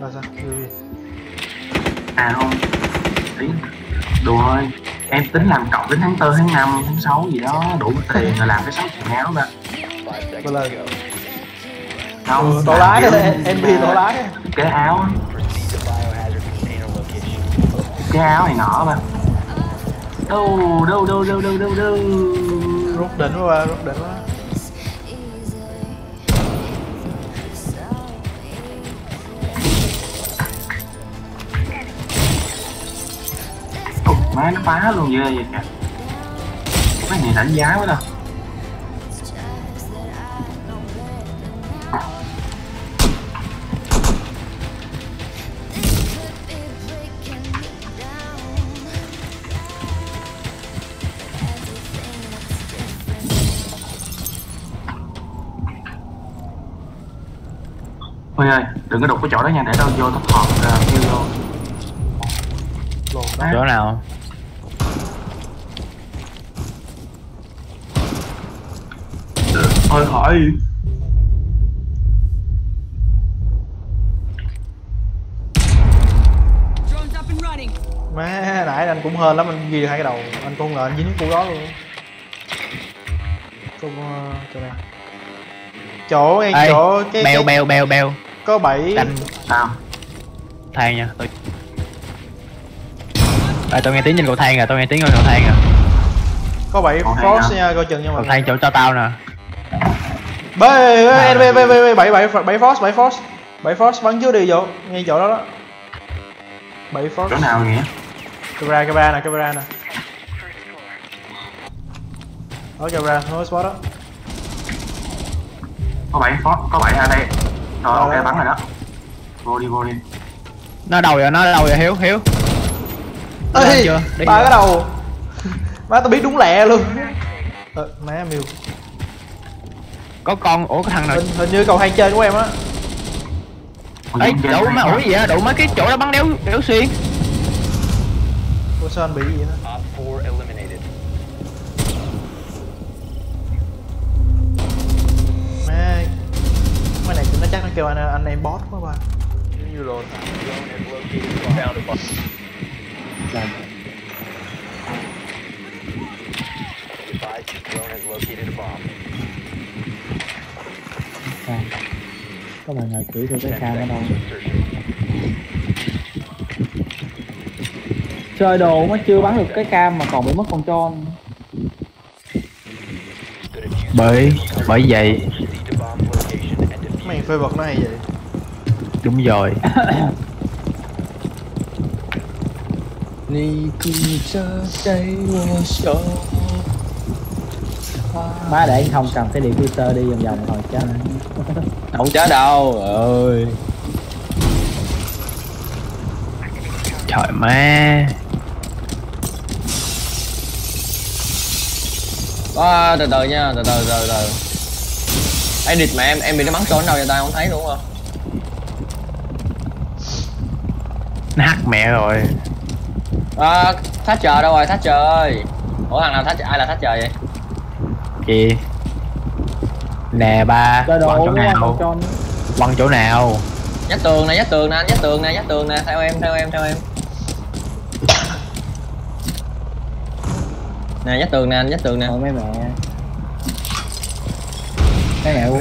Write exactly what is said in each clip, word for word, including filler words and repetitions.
Rồi sao? Điều gì? À không, tính đùa thôi. Em tính làm cộng đến tháng tư, tháng năm, tháng sáu gì đó đủ tiền rồi làm cái sáu triệu áo ra. Vậy là Không, ừ, tổ lái đấy, em đi tổ lái. Cái áo cái áo này nọ mà. Đâu đâu đâu đâu đâu đâu đâu. Rút đỉnh quá, rút đỉnh quá. Ủa, má nó phá luôn ghê vậy kìa. Mấy này đánh giá quá đâu. Ôi ơi, đừng có đục cái chỗ đó nha, để tao vô tao thọt kêu vô. Chỗ nào? Thôi khỏi. Má nãy anh cũng hên lắm, anh ghi hai cái đầu, anh cũng ngờ anh dính cái cú đó luôn. Cũng uh, chỗ nào? Chỗ ngay Ê, chỗ cái bèo cái... bèo bèo bèo có bảy canh Sao? than nha tôi. À, tôi nghe tiếng trên cầu thang rồi, tôi nghe tiếng trên cầu thang rồi. có bảy frost nha, coi chừng nha Cầu mọi thang người. chỗ cho tao nè. Bê bê bê bê bê bảy bảy bảy frost bảy frost bảy frost bắn trước đi vô ngay chỗ đó đó. bảy frost. Chỗ nào nghĩa? Camera camera nè, camera nè. Đó camera, nó spot đó. Có bảy phó, có bảy ở đây. Rồi ok bắn rồi đó. Vô đi vô đi. Nó đầu rồi, nó đâu rồi Hiếu Hiếu. Ê, chưa? ba cái đầu. Má tao biết đúng lẹ luôn. Ờ, má miêu. Có con, ủa cái thằng nào? Hình, hình như cầu thang trên của em á. Ê, đủ má ủa gì vậy? Đủ mấy cái chỗ đó bắn đéo đéo xuyên. Ủa sao anh bị gì nữa? Má, cái này nó chắc nó kêu anh anh em boss quá ba. Như rồi. Có bạn nào chỉ tôi cái cam ở đâu? Chơi đồ mới chưa bắn được cái cam mà còn bị mất con tròn. Bởi bởi vậy. Mày phê vật nó hay vậy. Đúng rồi. Má để anh không cầm cái diffuser đi vòng vòng hồi chết. Không chết đâu ơi. Trời má. Có từ từ nha, từ từ từ từ. Edit mà em em bị nó bắn trốn đâu cho tao không thấy đúng không? Nó hack mẹ rồi. À, Thatcher đâu rồi, Thatcher ơi. Ủa thằng nào Thatcher, ai là Thatcher vậy? Kìa. Nè ba, Chơi đồ quăng chỗ nào? tròn. Quăng chỗ nào? Nhát tường nè, nhát tường nè, nhát tường nè, nhát tường nè, theo em, theo em, theo em. Nè, nhát tường nè, nhát tường nè. Ôi mấy mẹ. Mấy mẹ.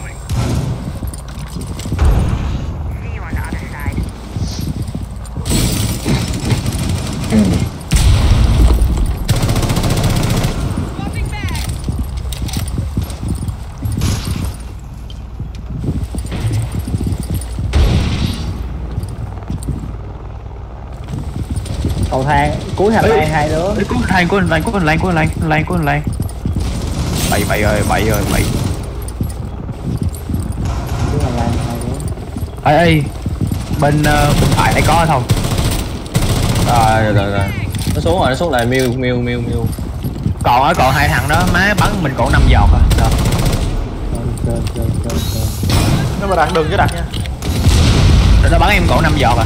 Cầu thang cuối hành lang hai đứa. Cuối hành lang, cuối hành lang, cuối hành lang, cuối hành lang, cuối hành lang, cuối hành lang. Bậy bậy ơi, bậy ơi, bậy. Cuối hành lang hai đứa. Ê ê. Bên uh, bên phải đây có không? Rồi rồi rồi. Nó xuống rồi, nó xuống lại miêu miêu miêu miêu. Còn ở còn hai thằng đó má bắn mình còn năm giọt à. Rồi. Chơi chơi chơi chơi. Nếu mà đặt đừng cái đặt nha. Rồi nó bắn em còn năm giọt à.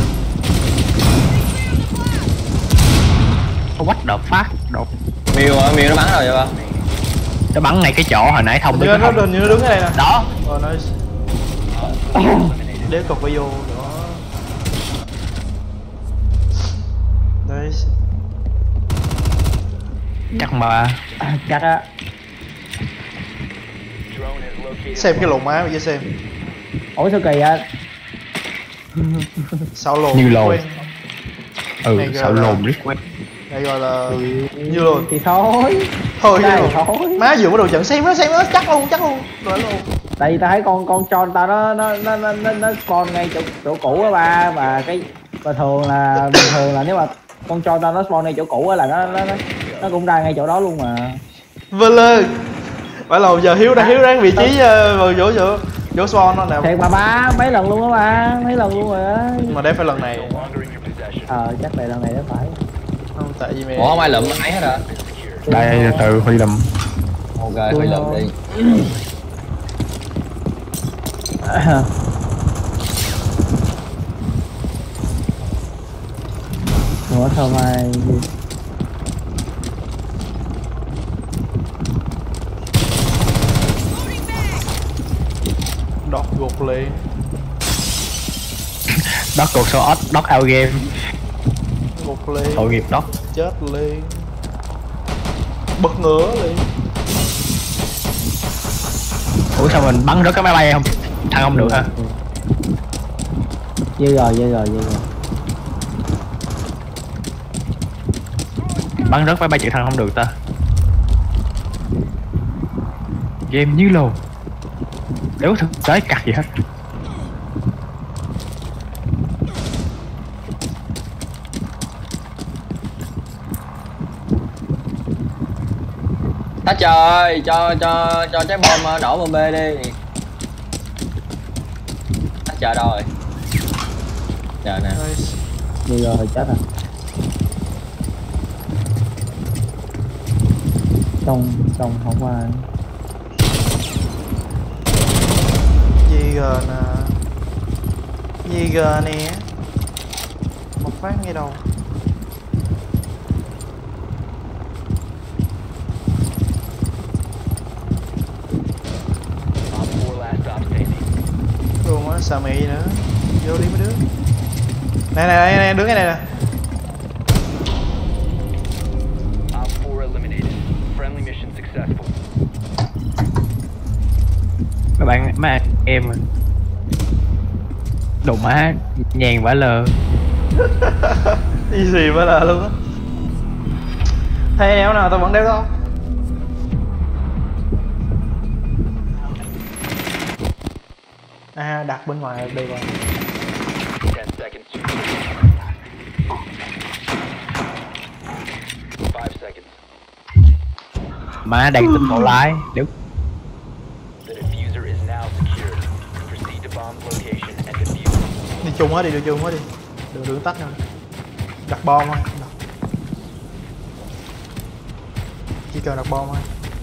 What the fuck? Đột. Miêu à, miêu nó bắn rồi vậy ba. Nó bắn ngay cái chỗ hồi nãy thông Như tới nó đừng như nó đứng ở đây nè. đó. Rồi nó đếm cục phải vô nữa. Nice. Chắc mà Chắc á. Xem cái lồn má bây giờ xem. Ủa sao kỳ vậy? Sao lồn Như lồn. quen. ừ Này sợ gọi là- lồn riết quét. Đây gọi là như lồn. Thì thôi. Thôi Đây, như lồn. thôi. Má vừa bắt đầu trận xem nó xem nó chắc luôn chắc luôn. Rồi luôn. Tại vì ta thấy con con tròn ta nó nó nó nó nó, nó spawn ngay chỗ chỗ cũ á ba, và cái và thường là bình thường là nếu mà con tròn ta nó spawn ngay chỗ cũ á là nó nó nó, nó cũng ra ngay chỗ đó luôn mà. Vâng lên. Phải là giờ Hiếu đang Hiếu đang vị trí uh, vào chỗ chỗ chỗ spawn nó nè. Thiệt bà ba mấy lần luôn đó ba, mấy lần luôn rồi á. Mà đây phải lần này. Ờ chắc là lần này nó phải. Không tại vì mẹ. Ủa không ai lụm máy hết hả? Đây từ Huy lùm. Ok Huy lụm đi. Ủa sao mai Đọt gục liền. Đốc cuộc số ớt, đốc out game. Gục liền. Tội nghiệp đốc. Chết liền. Bật ngửa liền. Ủa sao mình bắn rớt cái máy bay không? Thằng không được hả? dư rồi dư rồi dư rồi. Bắn rớt máy bay chữ thằng không được ta. Game như lồn. Đéo thực tế cặt gì hết. Tá trời cho cho cho trái bom nổ bom bê đi. Tá trời đâu rồi? Chờ nè. Nice. dư rồi chết rồi. Trong trong không ai. Gì gờ nè. Gì gờ nè. Một phát ngay đầu. Luôn á, sao mẹ gì nữa. Vô đi mấy đứa. Này này này, này đứng cái này nè. Mấy bạn, mấy anh em đồ má nhàn vả lờ. Easy quá là luôn á. Thấy éo nào tao vẫn đeo đâu. À đặt bên ngoài đây rồi. Má đang tính bộ lái. Đéo. Đi chung hết đi, đi chung hết đi. Đừng đừng tắt nha. Đặt bom thôi. Đặt. Chỉ cần đặt bom thôi.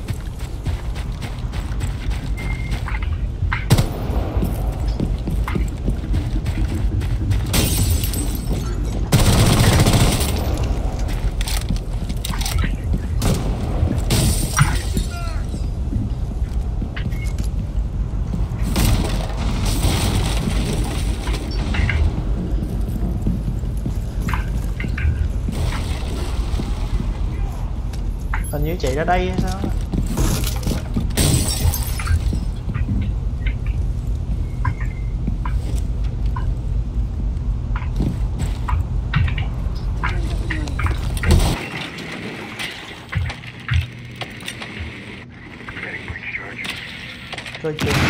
Hình như chạy ra đây hay sao? Coi chừng.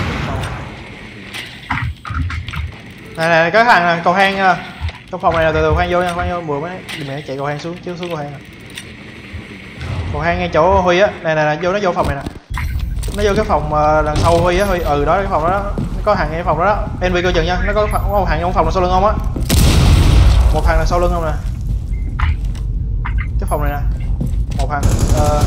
Này này cái hàng này, cầu hang nha. Trong phòng này là từ từ khoan vô nha, khoan vô vừa mới mẹ chạy cầu hang xuống chứ xuống cầu hang. Cầu hang ngay chỗ Huy á, này này, này vô nó vô phòng này nè. Nó vô cái phòng uh, đằng sau Huy á, Huy ừ đó cái phòng đó, đó. Nó có hàng ngay cái phòng đó đó. en vê coi chừng nha, nó có, có một hàng trong phòng là sau lưng không á. Một hàng là sau lưng không nè. Cái phòng này nè. Một hàng uh...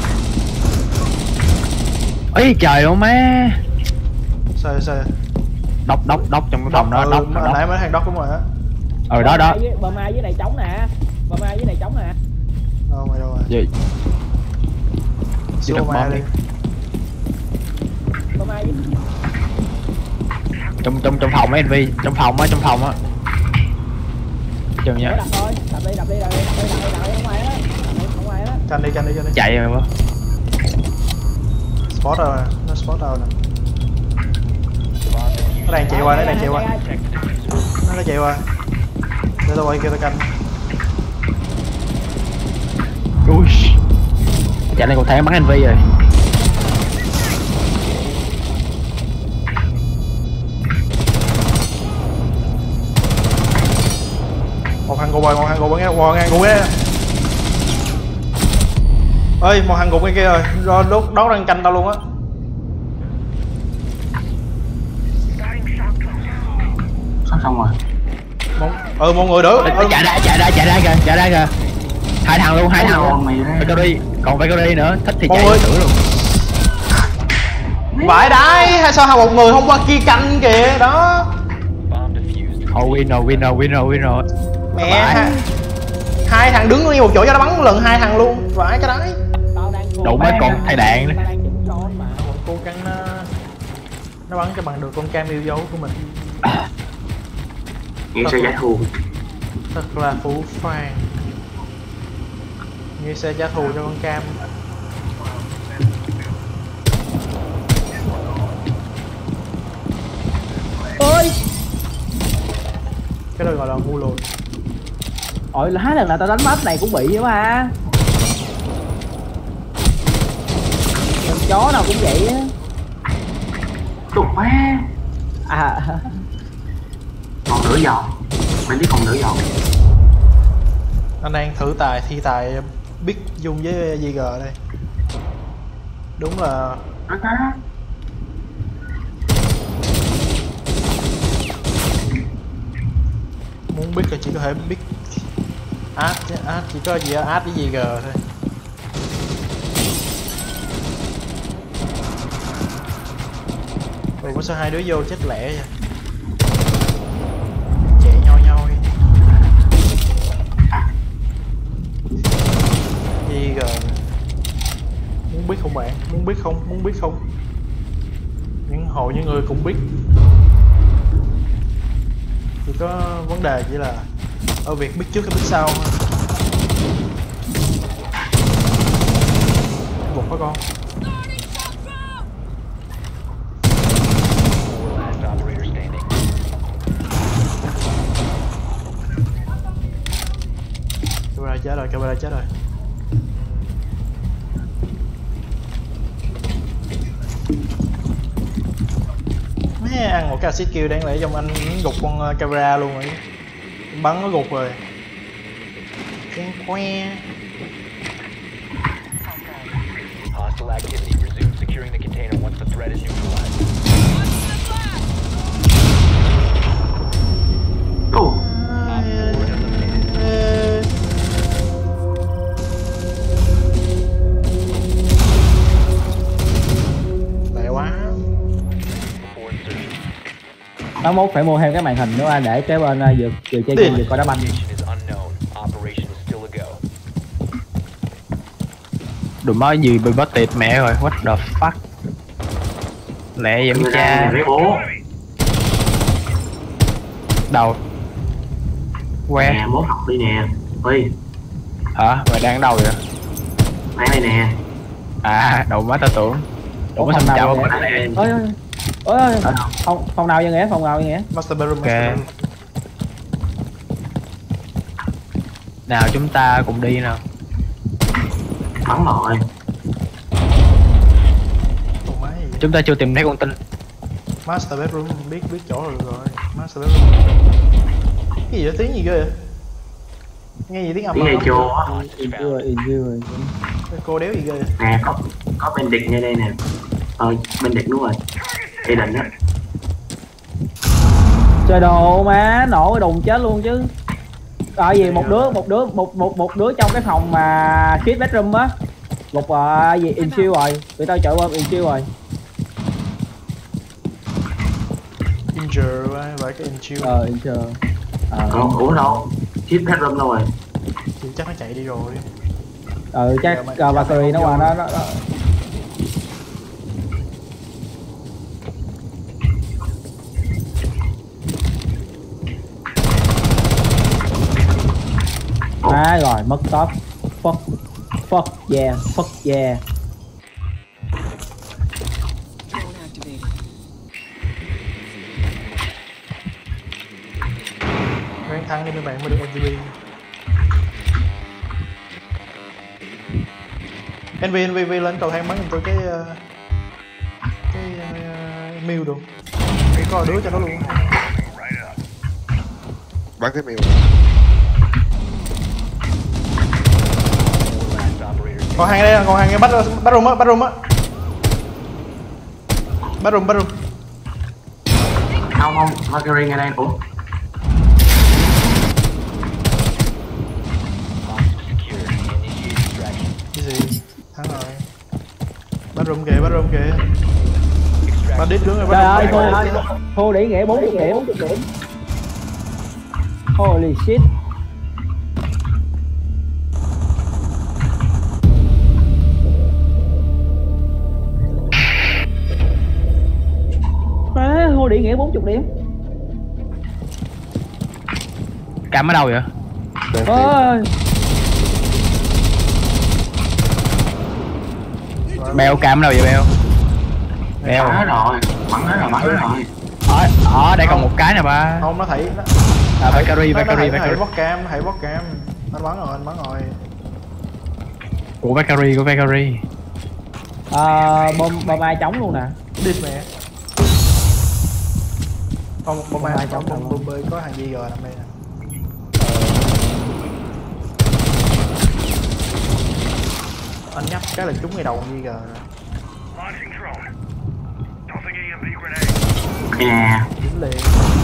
Ê trời ơi má. Sao sao? Đốc đốc đốc trong cái phòng đó, ừ, đốc hồi đốc. nãy mới hàng đốc đúng rồi á. Ờ đó đó. Bờ mai dưới này trống nè. Bờ mai dưới này trống nè. Đâu mày đâu rồi? Gì? Chỉ Xuống được mai bom đi. đi. Bờ mai dưới. Trong trong trong phòng á en vê, trong phòng á, trong phòng á. Chừng Đỡ nha. đập thôi, đập đi, đập đi, đập đi, đập đi, đập Canh đi, canh đi, canh đi. Chạy rồi mà. Spot rồi, nó spot rồi nè. Nó đang chạy qua, nó đang chạy qua. Nó đang chạy qua. Để tao quay kia tao canh. Ui. Chạy này còn thang bắn en vê rồi. Một thằng gục rồi, một thằng gục rồi nghe, một thằng gục nghe. Ơi, một thằng gục ngay kia rồi, đó, đó, đó đang canh tao luôn á. Sắp xong rồi. Một, ừ, một người nữa. Ừ. Chạy ra, chạy ra, chạy ra kìa, chạy ra kìa. Hai thằng luôn, hai thằng luôn. Phải có đi, còn phải có đi nữa, thích thì Một chạy người. thử luôn. Vãi đái, hay sao một người không qua kia canh kìa, đó. Oh, win rồi, win rồi, win rồi, win rồi. Mẹ, hai, hai thằng đứng nguyên một chỗ cho nó bắn lần hai thằng luôn, vãi cái đấy. Đủ mấy con thay đạn nữa. Một cô căng nó, nó bắn cho bằng được con cam yêu dấu của mình. Nghe sẽ trả thù. Thật là phú phàng. Như sẽ trả thù cho con cam. Ôi. Cái đó gọi là ngu lùn. Ôi hai lần là tao đánh map này cũng bị vậy mà. Con chó nào cũng vậy á. Tục quá. À. Còn nửa giò. Mình biết còn nửa giò. Anh đang thử tài thi tài Big dung với giê giê đây. Đúng là muốn Big là chỉ có thể Big Ad, Ad chỉ có gì Ad với giê giê thôi. Ủa có sao hai đứa vô chết lẹ vậy? Chạy nhau nhau đi. giê giê muốn biết không bạn? Muốn biết không? Muốn biết không? Những hội những người cũng biết. Chỉ có vấn đề chỉ là ở việc biết trước hay biết sau thôi. Một có con. Camera chết rồi, camera chết rồi. Mấy ăn một cái assist kill đáng lẽ trong anh gục con camera luôn rồi. Bắn nó gục rồi. Chén que. Hostile activity. Resume securing the container once the threat is neutralized. Ồ. Lẹ quá. Nó mốt phải mua thêm cái màn hình nữa để kế bên uh, vừa vừa chơi game vừa coi đá banh. Đừng nói gì bị bắt tiệt mẹ rồi, what the fuck. Lẹ vậy Người cha. ta lấy bố. Đâu? Que. Nè, mốt học đi nè. Huy. Hả? Mày đang ở đâu vậy? Đang đây nè. À, đầu má tao tưởng. Ủa Ủa, sao phòng chào nào không? vậy? Đang đây em. Ôi ôi ôi ôi. Phòng phòng nào vậy nghĩa? Phòng nào vậy nghĩa? Master bedroom, Ok. master bedroom. Nào chúng ta cùng đi nào. Bắn rồi. Ủa má gì vậy? Chúng ta chưa tìm thấy con tin. Master bedroom biết biết chỗ rồi rồi. Master bedroom. Cái gì vậy? Tiếng gì ghê vậy? Nghe gì tiếng âm Tiếng này không? chô á. In chưa, in chưa. Cô đéo gì ghê vậy? Nè, có có bên địch ngay đây nè. Ờ, bên địch đúng rồi. Đây định á. Trời đồ má, nổ cái đùng chết luôn chứ. Rồi gì một đứa một đứa một một một đứa trong cái phòng mà kids bedroom á. Một uh, gì in chill rồi. Tụi tao chọi qua in chill rồi. Injure quá, vậy cái inchill. Ờ in chill. Ờ Ờ, ủa đâu? Chiếc bedroom đâu rồi? Thì chắc nó chạy đi rồi. ừ chắc uh, Valkyrie nó qua nó nó nó à rồi mất top fuck Fuck yeah, fuck yeah. Ráng thắng đi mấy bạn mới được em vê pê. en vê en vê vê lên cầu thang bắn giùm tôi cái uh, cái uh, miêu được. Để có đứa cho nó luôn. Bắn cái miêu. Còn hàng đây, còn hàng cái bắt bắt room á, bắt room á. Bắt room, bắt room. Không không, Mercury ngay đây. Ủa? Cái gì? Thắng rồi. Bắt room kìa, bắt room kìa. Bắt đít đứng rồi, bắt Trời ơi, room. thua, thua để nghĩa bốn mươi điểm. Holy shit. À, thua để nghĩa bốn mươi điểm. Cam ở đâu vậy? Ôi. Beo cam ở đâu vậy Beo? Beo Bắn hết rồi, bắn hết rồi, bắn hết rồi. ở ở đây còn một cái nè ba. Không, nó thấy nó À Valkyrie, nó Valkyrie, thấy Valkyrie. bot cam, nó thấy bot cam. Anh bắn rồi, anh bắn rồi. Của Valkyrie, của Valkyrie. À, bom bom ai trống luôn nè. Đít mẹ. Không, bom ai trong bom bom bơi có hàng gì rồi nằm đây nè. Anh nhắc cái là trúng ngay đầu gì rồi. Yeah. Dính liền.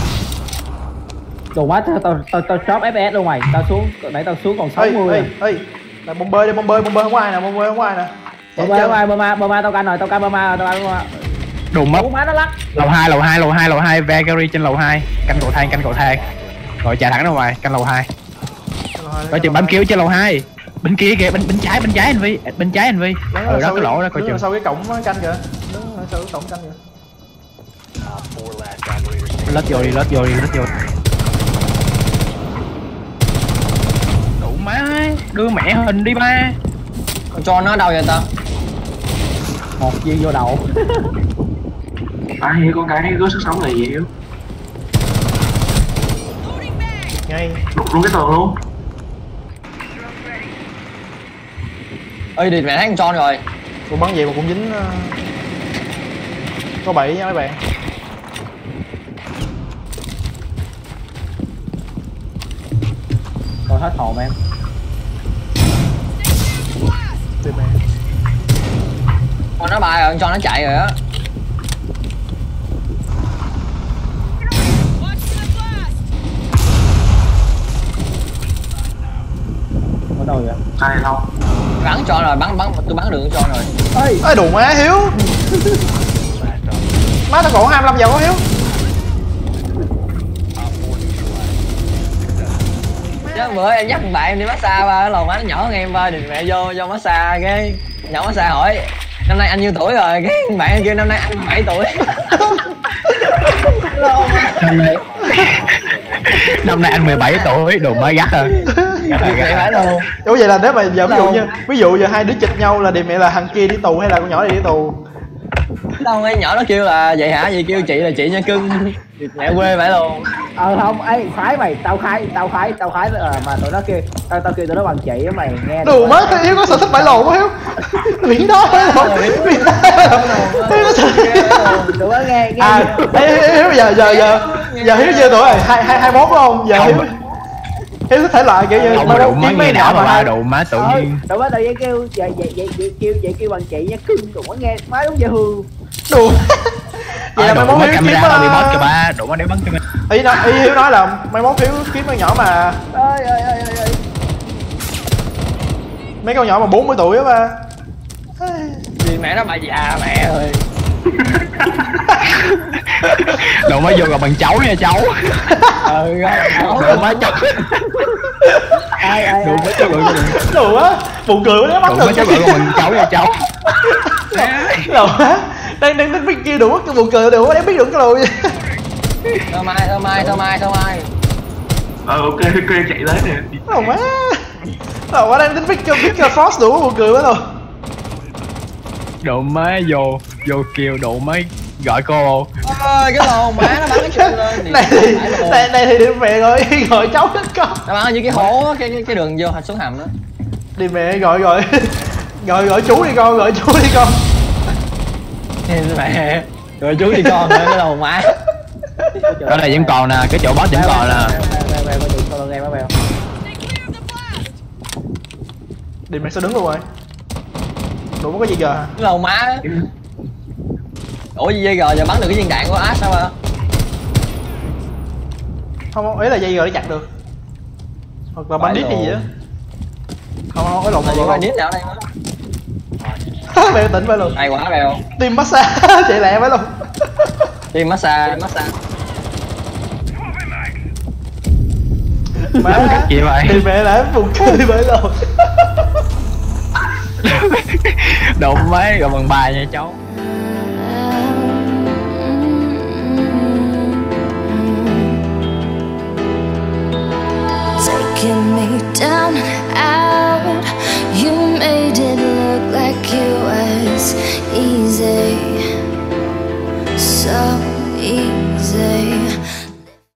Đồ quá, tao tao tao tao drop ép pê ét luôn mày. Tao xuống, nãy tao xuống còn sáu Ê, mươi. ê, ê. Là bom bơi đi, bom bơi, bom bơi không có ai nè, bom bơi không có ai nè. Bom ai, bom ai, bom ai, bom ai tao canh rồi, tao canh bom ai rồi, tao canh bom ai. Đùng mất. Ủa má nó lắc. Lầu hai, lầu hai, lầu hai, lầu hai, Valkyrie trên lầu hai. Canh cầu thang, canh cầu thang. Rồi chạy thẳng ra ngoài, canh lầu hai. Coi chừng bấm cứu trên lầu hai. Bên kia kìa, bên bên trái, bên trái anh Vi, bên trái anh Vi. Ừ đó cái lỗ đó coi chừng. Sau cái cổng canh kìa. Đứng ở sau cái cổng canh kìa. Lết vô đi, lết vô đi, lết vô. Đủ má, đưa mẹ hình đi ba. Con cho nó ở đâu vậy ta? Một viên vô đầu. Ai con cái có sức sống là gì Hiếu? Ngay. Đục luôn cái tường luôn. Ơi đi mẹ thấy con John rồi. Tôi bắn về mà cũng dính. Uh... Có bảy nha mấy bạn. Còn hết hồn em. Tìm mẹ. Con nó bay rồi, con John nó chạy rồi á. Ở đâu vậy? Sai đâu? Bắn John rồi, bắn bắn tôi bắn được con John rồi. Ê, Ê đủ má Hiếu. Má tao còn hai mươi lăm giờ có Hiếu. Chứ bữa em dắt bạn em đi massage ba, cái lầu má nó nhỏ hơn em ba, đừng mẹ vô vô massage cái nhỏ massage hỏi năm nay anh nhiêu tuổi rồi, cái bạn em kêu năm nay anh bảy tuổi. Năm nay anh mười bảy tuổi, đồ mới gắt rồi. Gắt rồi, gắt Phải rồi. luôn. Ủa vậy là nếu mà giờ ví dụ như ví dụ giờ hai đứa chịch nhau là thì mẹ là thằng kia đi tù hay là con nhỏ này đi tù? Đâu mấy nhỏ nó kêu là vậy hả, vậy kêu chị là chị nha cưng. Mẹ quê phải luôn. ờ không, ấy khoái mày, tao khoái, tao khoái, tao khoái ờ, mà tụi nó kêu, tao tao kêu tụi nó bằng chị á mày nghe. Đủ má, tao Hiếu có sở thích bãi lộn quá Hiếu. Miễn đó bãi lộn, miễn đó bãi lộn. Hiếu có sở thích. Tụi nó nghe nghe. À, Hiếu Hiếu giờ giờ giờ giờ Hiếu nhiêu tuổi rồi? Hai hai hai mốt đúng không? Giờ Hiếu Hiếu có thể lại kiểu như Ông mấy đủ má mấy nghe nhỏ đã mà ba mà đủ má tự Ờ, nhiên. tụi nó tự nhiên kêu vậy vậy vậy vậy kêu vậy kêu bằng chị nha cưng, tụi nó nghe má đúng dễ hương. đủ. Vậy là Đủ mai mốt má Hiếu kiếm camera đâu bị bot kìa ba, đủ má đéo bắn cho mình. ý nó ý Hiếu nói là mai mốt Hiếu kiếm mấy nhỏ mà Ơi ơi ơi ơi ơi. mấy con nhỏ mà bốn mươi tuổi á ba. Vì mẹ nó bà già mẹ rồi. Đủ má vô gặp bằng cháu nha cháu. Ừ Đủ má cháu. Ai ai Đủ má cháu gọi Đủ á, buồn cười quá nó bắt đủ được. má cháu gọi bằng cháu nha cháu. Đủ á, đang đang đang biết kia đủ cái buồn cười đủ quá đáng biết được cái lùi. Thơ mai, thơ mai, thơ mai, thơ mai. Ờ ok ok chạy tới nè. Đủ má. Rồi quá đang tính Victor Victor Frost đủ buồn cười quá rồi. Độ mới vô vô kêu độ mới gọi cô. Ôi cái lồn má nó bắn cái chân lên. Này thì này, này thì đi mẹ gọi gọi cháu đến con. Nó bắn ở dưới cái hố á, cái cái cái đường vô xuống hầm đó. Đi mẹ gọi gọi gọi gọi chú đi con, gọi chú đi con. Mẹ rồi chú đi con nữa cái lồn má. Cái này vẫn còn nè, cái chỗ boss vẫn còn nè. Đi mẹ sao đứng luôn rồi. Đủ có gì giờ hả? Cái lồn má đó. Ủa gì dây rồi giờ bắn được cái viên đạn của Ash sao mà? Không, ý là dây rồi để chặt được. Hoặc là bandit hay gì đó. Không không, cái lộn Là lộn. bandit nào đây má? Bèo tỉnh phải luôn. Hay quá bèo. Team massage chạy lẹ phải luôn. Team massage, massage. Má Gì vậy? thì mẹ lại buồn cười bởi luôn. Độ mới rồi bằng bài nha cháu. Taking me down and out, you made it